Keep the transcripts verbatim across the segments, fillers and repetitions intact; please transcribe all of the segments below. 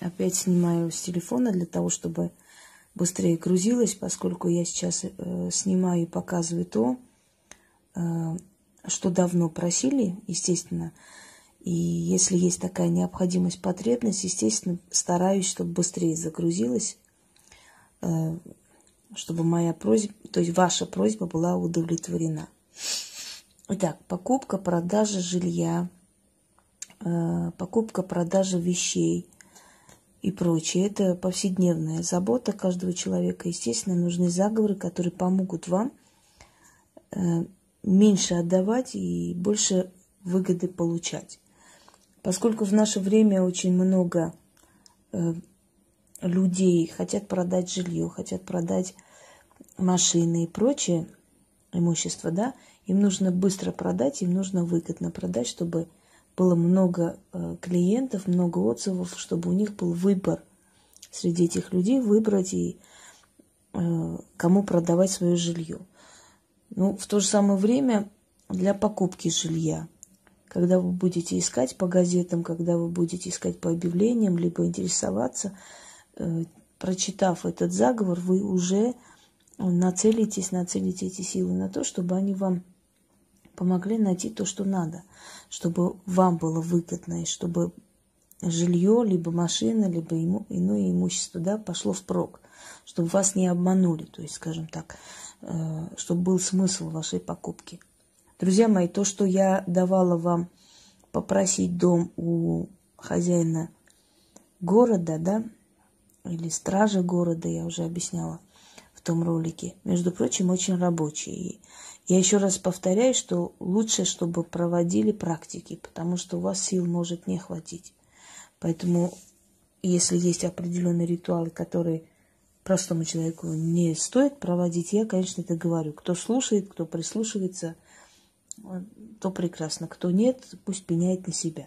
опять снимаю с телефона для того, чтобы быстрее грузилось, поскольку я сейчас э, снимаю и показываю то, э, что давно просили, естественно. И если есть такая необходимость, потребность, естественно, стараюсь, чтобы быстрее загрузилось, э, чтобы моя просьба, то есть ваша просьба была удовлетворена. Итак, покупка, продажа жилья, э, покупка, продажа вещей и прочее. Это повседневная забота каждого человека. Естественно, нужны заговоры, которые помогут вам э, меньше отдавать и больше выгоды получать. Поскольку в наше время очень много э, людей хотят продать жилье, хотят продать машины и прочее имущество, да, им нужно быстро продать, им нужно выгодно продать, чтобы было много э, клиентов, много отзывов, чтобы у них был выбор среди этих людей, выбрать и э, кому продавать свое жилье. Ну, в то же самое время для покупки жилья, когда вы будете искать по газетам, когда вы будете искать по объявлениям, либо интересоваться, э, прочитав этот заговор, вы уже нацелитесь, нацелите эти силы на то, чтобы они вам помогли найти то, что надо, чтобы вам было выгодно, и чтобы жилье, либо машина, либо ему, иное имущество, да, пошло впрок, чтобы вас не обманули, то есть, скажем так, э, чтобы был смысл вашей покупки. Друзья мои, то, что я давала вам попросить дом у хозяина города, да, или стража города, я уже объясняла в том ролике, между прочим, очень рабочий. И я еще раз повторяю, что лучше, чтобы проводили практики, потому что у вас сил может не хватить. Поэтому, если есть определенные ритуалы, которые простому человеку не стоит проводить, я, конечно, это говорю. Кто слушает, кто прислушивается, то прекрасно. Кто нет, пусть пеняет на себя.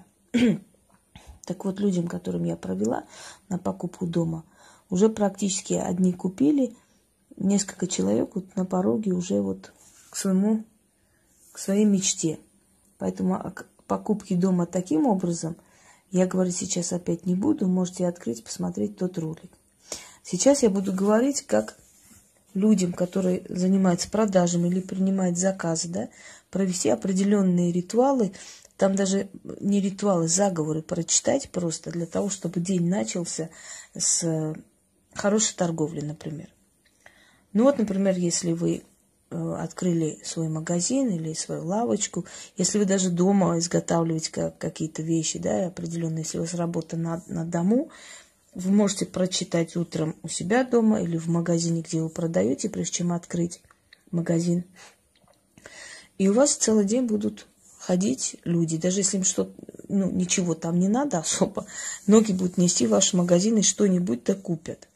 Так вот, людям, которым я провела на покупку дома, уже практически одни купили, несколько человек вот на пороге уже вот к своему, к своей мечте. Поэтому о покупке дома таким образом я говорить сейчас опять не буду. Можете открыть, посмотреть тот ролик. Сейчас я буду говорить, как людям, которые занимаются продажами или принимают заказы, да, провести определенные ритуалы. Там даже не ритуалы, заговоры прочитать просто для того, чтобы день начался с хорошей торговли, например. Ну вот, например, если вы э, открыли свой магазин или свою лавочку, если вы даже дома изготавливаете как, какие-то вещи, да, определенные, если у вас работа на, на дому, вы можете прочитать утром у себя дома или в магазине, где вы продаете, прежде чем открыть магазин. И у вас целый день будут ходить люди, даже если им что-то, ну, ничего там не надо особо, ноги будут нести в ваш магазин и что-нибудь да купят.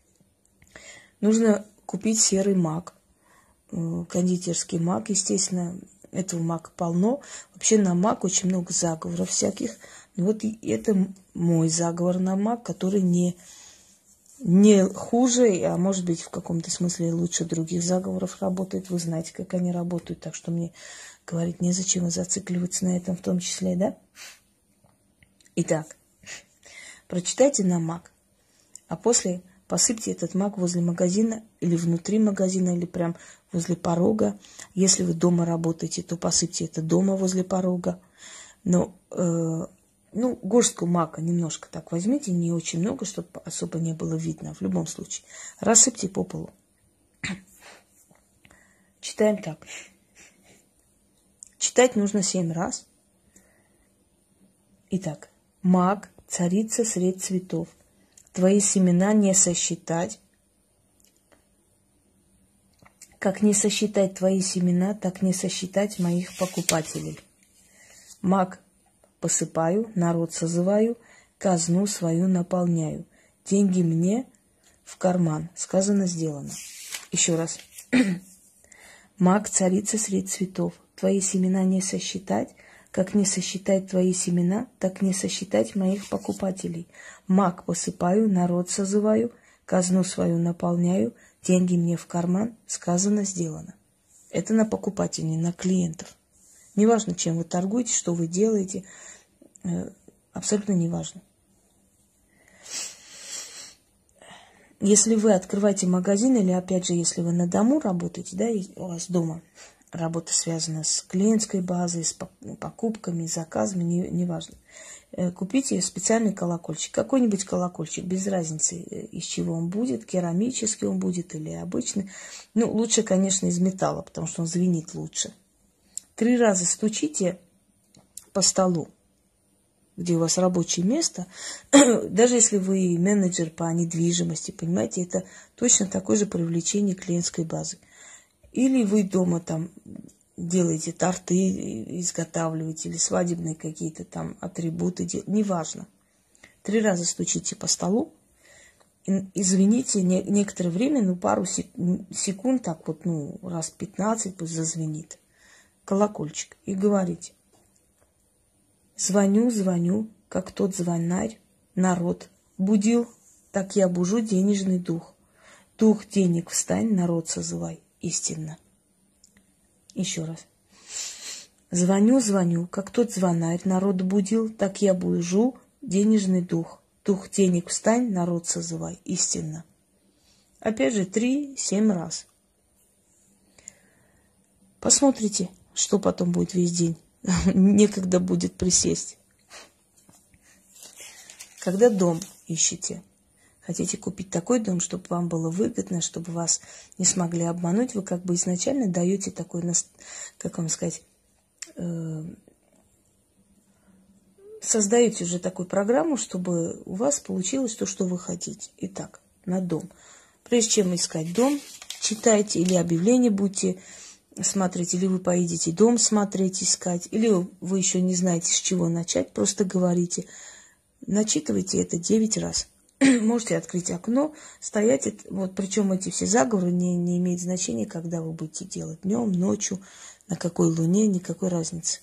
Нужно купить серый мак, кондитерский мак, естественно, этого мака полно. Вообще на мак очень много заговоров всяких. Но вот это мой заговор на мак, который не, не хуже, а может быть в каком-то смысле лучше других заговоров работает. Вы знаете, как они работают, так что мне говорить незачем зацикливаться на этом в том числе, да? Итак, прочитайте на мак, а после посыпьте этот мак возле магазина или внутри магазина, или прям возле порога. Если вы дома работаете, то посыпьте это дома возле порога. Но, э, ну, горстку мака немножко так возьмите, не очень много, чтобы особо не было видно. В любом случае, рассыпьте по полу. Читаем так. Читать нужно семь раз. Итак, мак, царица средь цветов. Твои семена не сосчитать. Как не сосчитать твои семена, так не сосчитать моих покупателей. Мак посыпаю, народ созываю, казну свою наполняю. Деньги мне в карман. Сказано, сделано. Еще раз. Мак, царица средь цветов. Твои семена не сосчитать. Как не сосчитать твои семена, так не сосчитать моих покупателей. Мак посыпаю, народ созываю, казну свою наполняю, деньги мне в карман, сказано, сделано. Это на покупателей, на клиентов. Неважно, чем вы торгуете, что вы делаете, абсолютно неважно. Если вы открываете магазин, или опять же, если вы на дому работаете, да, и у вас дома работа связана с клиентской базой, с покупками, заказами, не, неважно. Купите специальный колокольчик, какой-нибудь колокольчик, без разницы, из чего он будет, керамический он будет или обычный. Ну, лучше, конечно, из металла, потому что он звенит лучше. Три раза стучите по столу, где у вас рабочее место, даже если вы менеджер по недвижимости, понимаете, это точно такое же привлечение клиентской базы. Или вы дома там делаете торты, изготавливаете, или свадебные какие-то там атрибуты, неважно. Три раза стучите по столу, извините, не, некоторое время, ну, пару секунд, так вот, ну, раз пятнадцать пусть зазвенит колокольчик, и говорите: звоню, звоню, как тот звонарь, народ будил, так я бужу денежный дух. Дух денег встань, народ созывай, истинно. Еще раз. Звоню, звоню, как тот звонарь, народ будил, так я бужу денежный дух. Дух денег встань, народ созывай, истинно. Опять же, три-семь раз. Посмотрите, что потом будет весь день. Некогда будет присесть. Когда дом ищете, хотите купить такой дом, чтобы вам было выгодно, чтобы вас не смогли обмануть, вы как бы изначально даете такой, как вам сказать, э, создаете уже такую программу, чтобы у вас получилось то, что вы хотите. Итак, на дом. Прежде чем искать дом, читайте или объявление будете смотреть, или вы поедете дом смотреть, искать, или вы еще не знаете, с чего начать, просто говорите. Начитывайте это девять раз. Можете открыть окно, стоять, вот, причем эти все заговоры не, не имеют значения, когда вы будете делать. Днем, ночью, на какой луне, никакой разницы.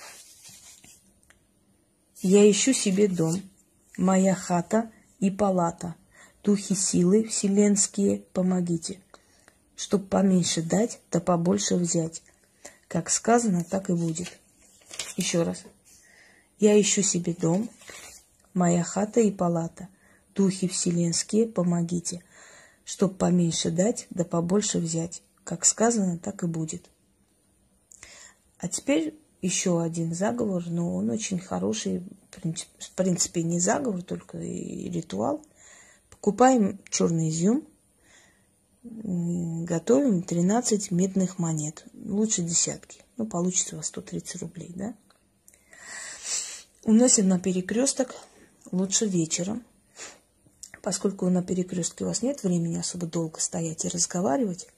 Я ищу себе дом, моя хата и палата. Духи силы вселенские, помогите. Чтоб поменьше дать, да побольше взять. Как сказано, так и будет. Еще раз. Я ищу себе дом, моя хата и палата. Духи вселенские, помогите. Чтоб поменьше дать, да побольше взять. Как сказано, так и будет. А теперь еще один заговор, но он очень хороший. В принципе, не заговор, только и ритуал. Покупаем черный изюм. Готовим тринадцать медных монет. Лучше десятки. Ну, получится у вас сто тридцать рублей, да? Уносим на перекресток. Лучше вечером. Поскольку на перекрестке у вас нет времени особо долго стоять и разговаривать,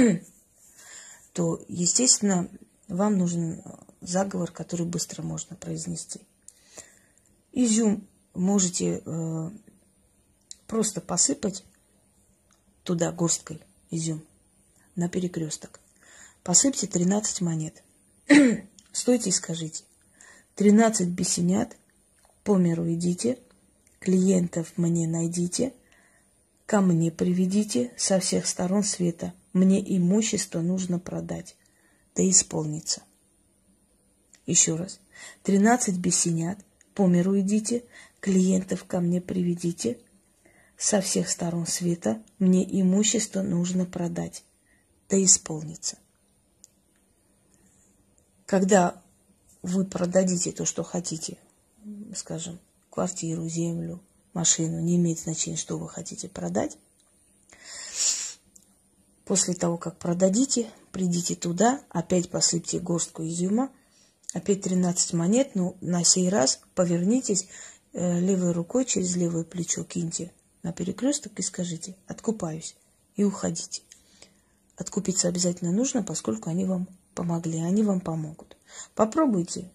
то, естественно, вам нужен заговор, который быстро можно произнести. Изюм можете э, просто посыпать туда горсткой изюм на перекресток. Посыпьте тринадцать монет. Стойте и скажите: тринадцать бесенят, по миру идите, клиентов мне найдите, ко мне приведите со всех сторон света. Мне имущество нужно продать, да исполнится. Еще раз. Тринадцать бесенят, по миру идите, клиентов ко мне приведите, со всех сторон света. Мне имущество нужно продать, да исполнится. Когда вы продадите то, что хотите, скажем, квартиру, землю, машину, не имеет значения, что вы хотите продать. После того, как продадите, придите туда, опять посыпьте горстку изюма, опять тринадцать монет, но на сей раз повернитесь э, левой рукой через левое плечо, киньте на перекресток и скажите: откупаюсь, и уходите. Откупиться обязательно нужно, поскольку они вам помогли, они вам помогут. Попробуйте.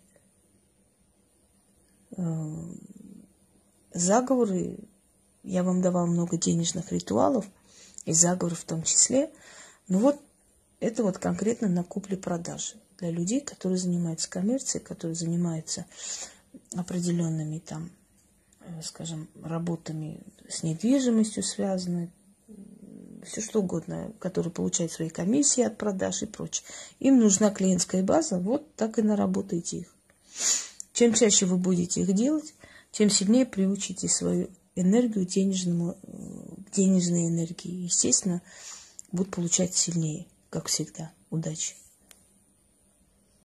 Заговоры, я вам давала много денежных ритуалов, и заговоров в том числе. Но вот это вот конкретно на купле-продаже для людей, которые занимаются коммерцией, которые занимаются определенными там, скажем, работами с недвижимостью связанными, все что угодно, которые получают свои комиссии от продаж и прочее. Им нужна клиентская база, вот так и наработайте их. Чем чаще вы будете их делать, тем сильнее приучите свою энергию денежному, денежной энергии. Естественно, будут получать сильнее, как всегда. Удачи!